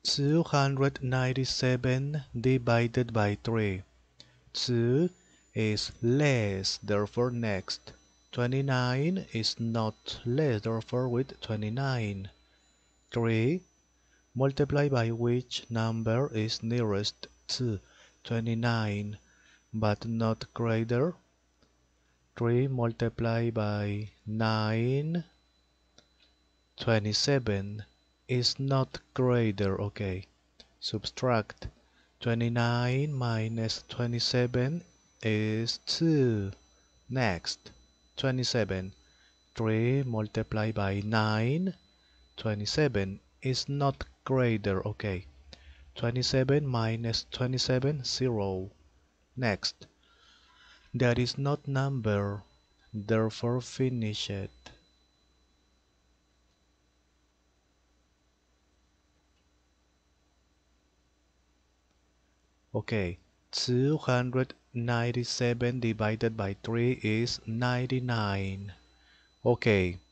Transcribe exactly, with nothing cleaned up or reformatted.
two hundred ninety-seven divided by three. two is less, therefore next. twenty-nine is not less, therefore with twenty-nine. three multiply by which number is nearest to twenty-nine but not greater. three multiplied by nine, twenty-seven is not greater, okay. Subtract twenty-nine minus twenty-seven is two. Next, twenty-seven. three multiplied by nine, twenty-seven is not greater, okay. twenty-seven minus twenty-seven, zero. Next, that is not number, therefore finish it. Okay, two hundred ninety-seven divided by three is ninety-nine. Okay,